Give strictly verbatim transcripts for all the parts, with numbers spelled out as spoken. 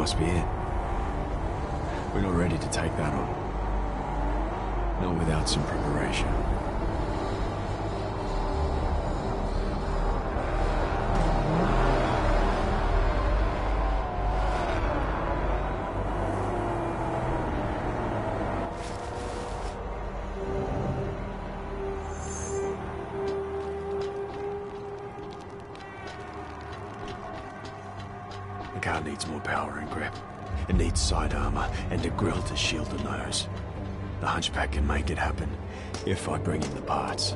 must be it. We're not ready to take that on. Not without some preparation. The car needs more power and grip. It needs side armor and a grille to shield the nose. The Hunchback can make it happen, if I bring in the parts.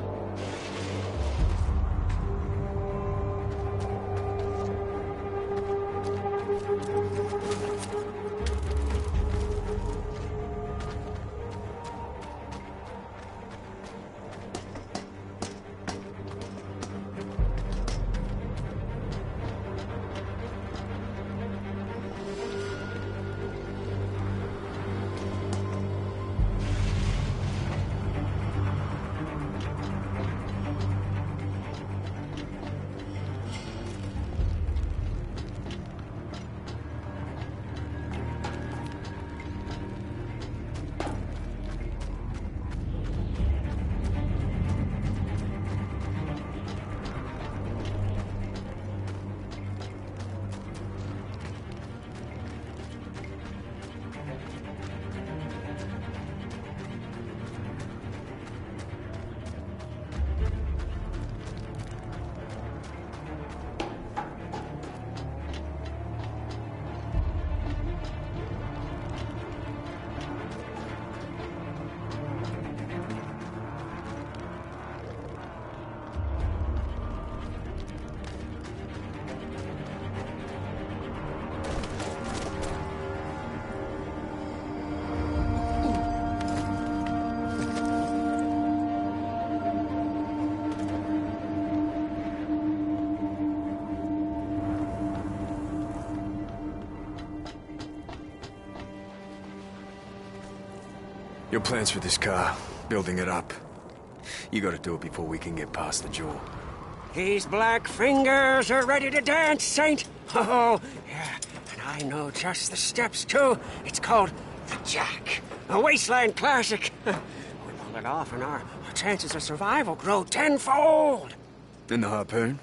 Your plans for this car, building it up. You gotta do it before we can get past the jaw. These black fingers are ready to dance, Saint. Oh, yeah, and I know just the steps, too. It's called the Jack, a wasteland classic. We pull it off and our, our chances of survival grow tenfold. And the harpoon?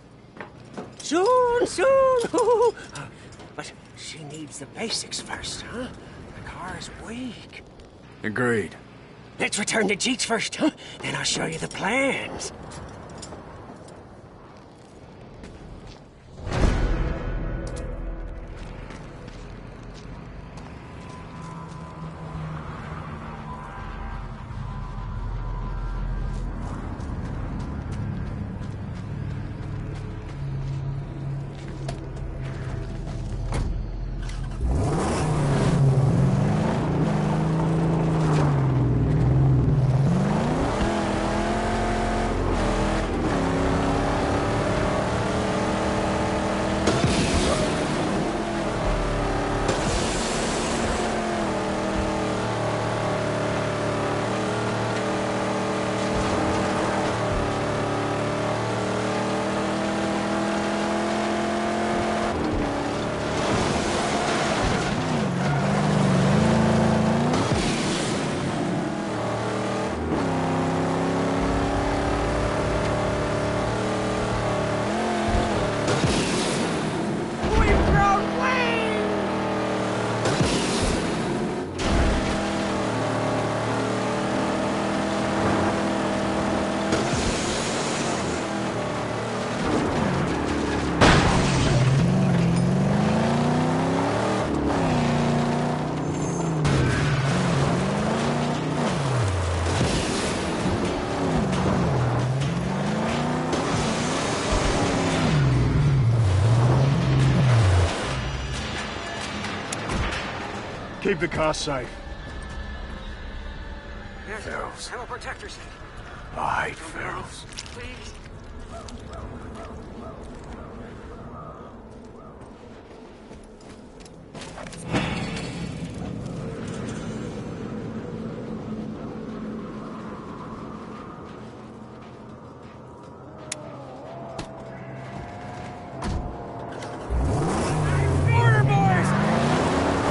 Soon, soon. But she needs the basics first, huh? The car's weak. Agreed. Let's return to Jeets first, huh? Then I'll show you the plans. Keep the car safe. Yes, Ferals. I will protect her, Saint. I hate ferals. Please. Order, boys!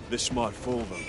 This might fool them.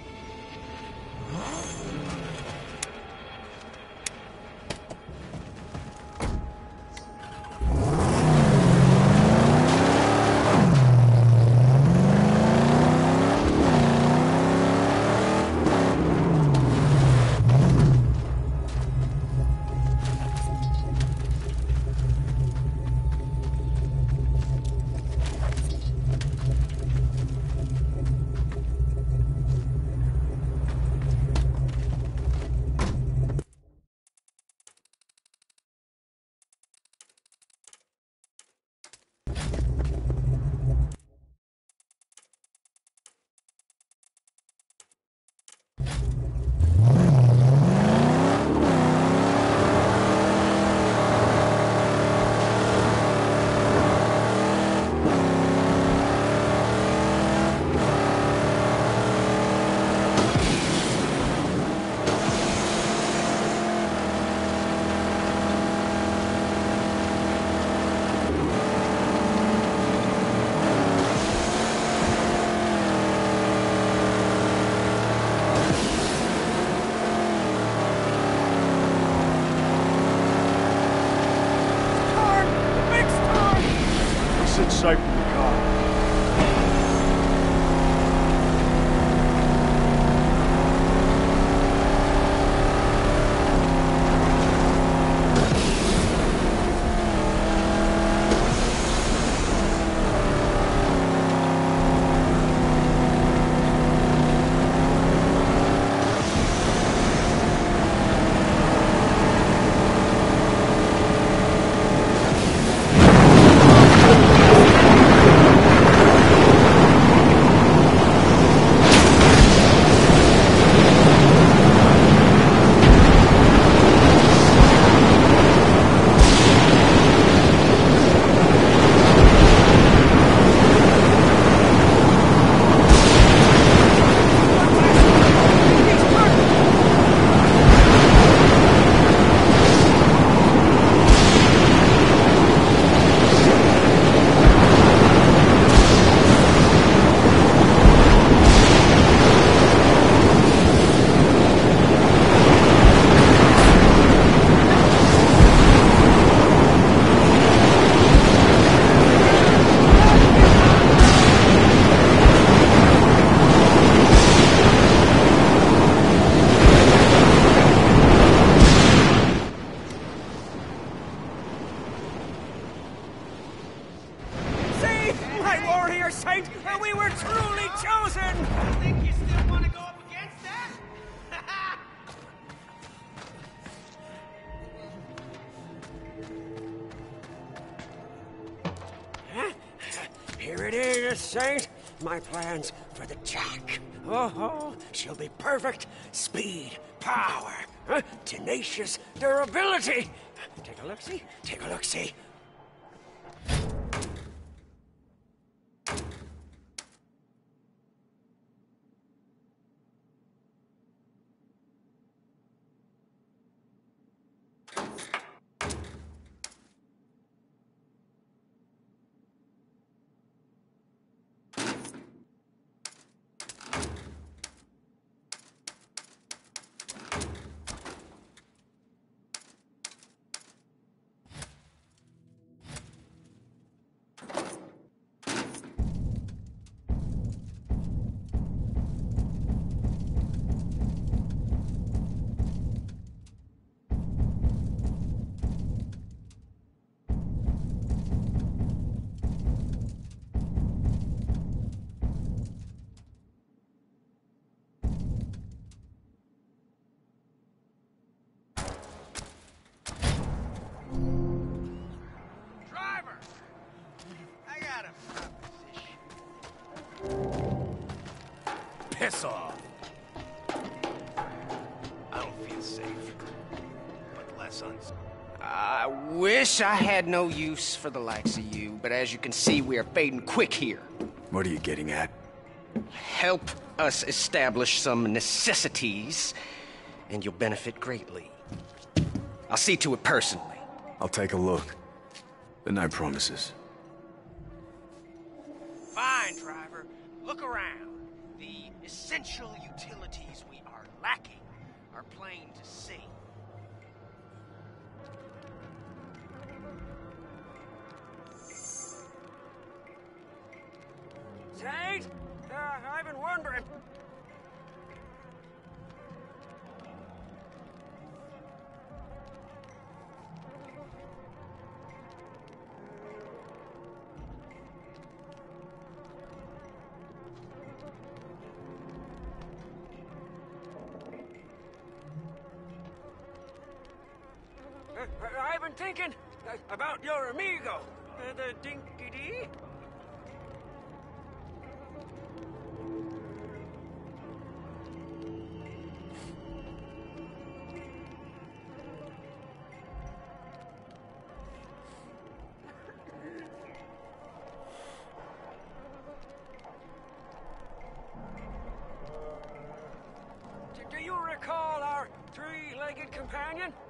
Safe in the car. Saint, we were truly chosen! I think you still want to go up against that? Huh? Here it is, Saint. My plans for the Jack. Oh, she'll be perfect. Speed, power, huh? Tenacious durability. Take a look-see. Take a look-see. Piss off. I don't feel safe, but less unsafe. I wish I had no use for the likes of you, but as you can see, we are fading quick here. What are you getting at? Help us establish some necessities, and you'll benefit greatly. I'll see to it personally. I'll take a look, but no promises. Fine, driver. Look around. The essential utilities we are lacking are plain to see. Saint, uh, I've been wondering. Uh, I've been thinking uh, about your amigo, uh, the Dinky-Dee. Do you recall our three-legged companion?